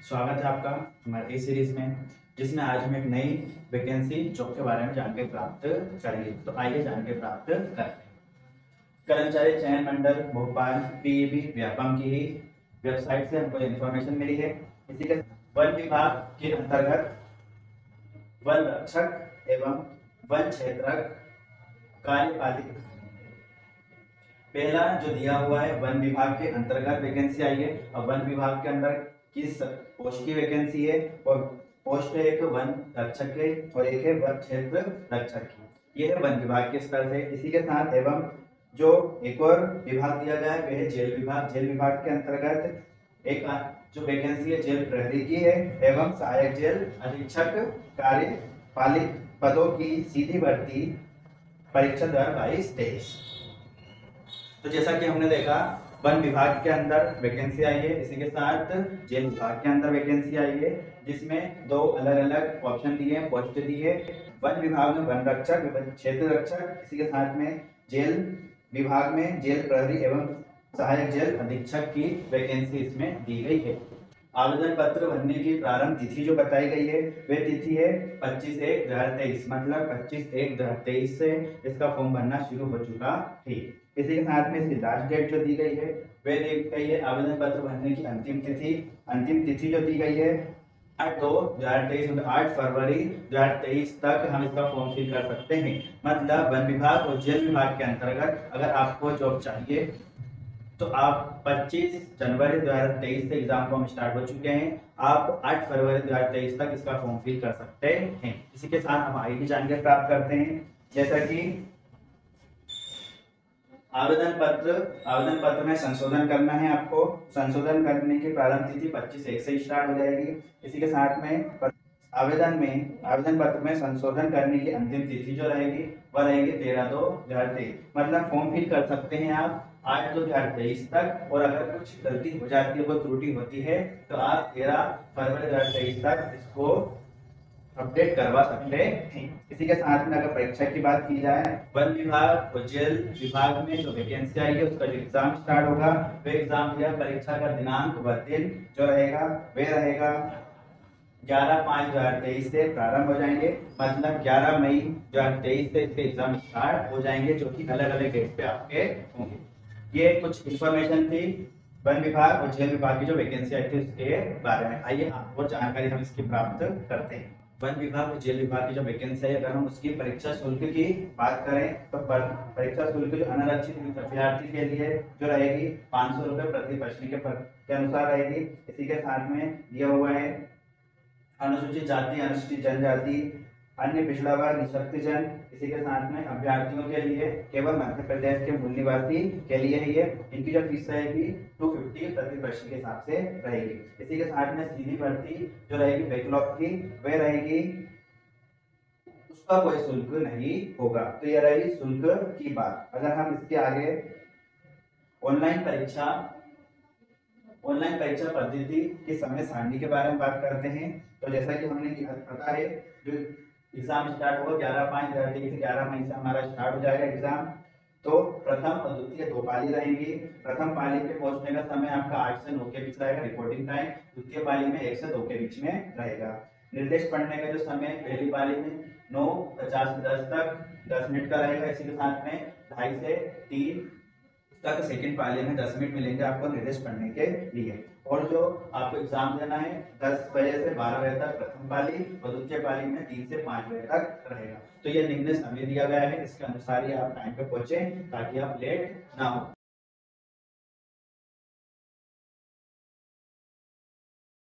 स्वागत है आपका हमारे इस सीरीज में, जिसमें आज हम एक नई वैकेंसी जॉब के बारे में जानकारी प्राप्त करेंगे। तो आइए जानकारी प्राप्त करते हैं। कर्मचारी चयन मंडल भोपाल पीईबी व्यापम की ही वेबसाइट से हमको इन्फॉर्मेशन मिली है। इसी के वन विभाग के अंतर्गत वन रक्षक एवं वन क्षेत्रक कार्यपालिक पहला जो दिया हुआ है वन विभाग के अंतर्गत वैकेंसी आई है। अब वन विभाग के अंदर किस पोस्ट की वैकेंसी है, और पोस्ट है एक वन रक्षक की और एक है वन क्षेत्र रक्षक की। ये है वन विभाग के स्तर से। इसी के साथ एवं जो एक और विभाग दिया गया है वह है जेल विभाग। जेल विभाग के अंतर्गत एक जो वैकेंसी है जेल प्रहरी की है एवं सहायक जेल अधीक्षक कार्यपालिक पदों की सीधी भर्ती परीक्षा 2022-23। तो जैसा कि हमने देखा वन विभाग के अंदर वैकेंसी आई है, इसी के साथ जेल विभाग के अंदर वैकेंसी आई है, जिसमें दो अलग अलग ऑप्शन दिए हैं, पोस्ट दी है। वन विभाग में वन रक्षक वन क्षेत्र रक्षक, इसी के साथ में जेल विभाग में जेल प्रहरी एवं सहायक जेल अधीक्षक की वैकेंसी इसमें दी गई है। आवेदन पत्र भरने की प्रारंभ तिथि जो बताई गई है वह तिथि है 25/1/2023, मतलब 25/1/2023 से इसका फॉर्म भरना शुरू हो चुका है। इसी के साथ में इसकी लास्ट डेट जो दी गई है वह दी गई है आवेदन पत्र भरने की अंतिम तिथि जो दी गई है 8/2/2023, मतलब 8 फरवरी 2023 तक हम इसका फॉर्म फिल कर सकते हैं। मतलब वन विभाग और जेल विभाग के अंतर्गत अगर आपको जॉब चाहिए तो आप 25 जनवरी 2023 से एग्जाम फॉर्म स्टार्ट हो चुके हैं, आप 8 फरवरी 2023 तक इसका फॉर्म फिल कर सकते हैं। इसी के साथ हम आगे की जानकारी प्राप्त करते हैं, जैसा कि आवेदन पत्र में संशोधन करना है। आपको संशोधन करने की प्रारंभ तिथि 25/1 से स्टार्ट हो जाएगी। इसी के साथ में आवेदन पत्र में संशोधन करने की अंतिम तिथि जो रहेगी वह रहेगी 13/2/2023, मतलब फॉर्म फिल कर सकते हैं आप 8/2/2023 तक, और अगर कुछ गलती हो जाती है, कोई त्रुटि होती है तो आप 13 फरवरी 2023 तक इसको अपडेट करवा सकते हैं। इसी के साथ में अगर परीक्षा की बात की जाए, वन विभाग और जेल विभाग में जो वैकेंसी आई है उसका जो एग्जाम स्टार्ट होगा वह एग्जाम या परीक्षा का दिनांक व दिन जो रहेगा वह रहेगा 11/5/2023 से प्रारंभ हो जाएंगे, मतलब 11 मई 2023 से इसके एग्जाम स्टार्ट हो जाएंगे, जो कि अलग अलग डेट पे आपके होंगे। ये कुछ इंफॉर्मेशन थी वन विभाग और जेल विभाग की जो वैकेंसी आई थी उसके बारे में। आइए और जानकारी हम इसकी प्राप्त करते हैं। वन विभाग और जेल विभाग की जो वैकेंसी है, अगर हम उसकी परीक्षा शुल्क की बात करें तो परीक्षा शुल्क जो अनारक्षित अभ्यर्थी के लिए जो रहेगी 500 रुपए प्रति प्रश्न के अनुसार रहेगी। इसी के साथ में दिया हुआ है अनुसूचित जाति अनुसूचित जनजाति अन्य पिछड़ा वर्ग निःशक्त जन, इसी के साथ में अभ्यर्थियों के लिए केवल मध्य प्रदेश के मूल निवासी के लिए ही है। इनकी जो फीस रहेगी 250 प्रति प्रश्न के हिसाब से रहेगी। इसी के साथ में सीधी भर्ती जो रहेगी बैकलॉग की वह रहेगी, उसका कोई शुल्क नहीं होगा। तो यह रही शुल्क की बात। अगर हम इसके आगे ऑनलाइन परीक्षा पद्धति की समय सारणी के बारे में बात करते हैं, तो जैसा कि हमें पता है जो एग्जाम स्टार्ट होगा 11/5/2023 से 11 मई से हमारा स्टार्ट हो जाएगा एग्जाम। तो प्रथम और द्वितीय दो पाली रहेंगी। प्रथम पाली पे पहुंचने का समय आपका 8 से 9 के बीच रहेगा रिपोर्टिंग टाइम, द्वितीय पाली में 1 से 2 के बीच में रहेगा। निर्देश पढ़ने का जो समय पहली पाली में 9:50 से 10 तक 10 मिनट का रहेगा। इसी के साथ में 2:30 से 3 तक सेकंड पाली में 10 मिनट मिलेंगे आपको निर्देश पढ़ने के लिए। और जो आपको एग्जाम देना है 10 बजे से 12 बजे तक प्रथम पाली और द्वितीय पाली में 3 से 5 बजे तक रहेगा। तो ये निम्न समय दिया गया है, इसके अनुसार ही आप टाइम पे पहुंचे ताकि आप लेट ना हो।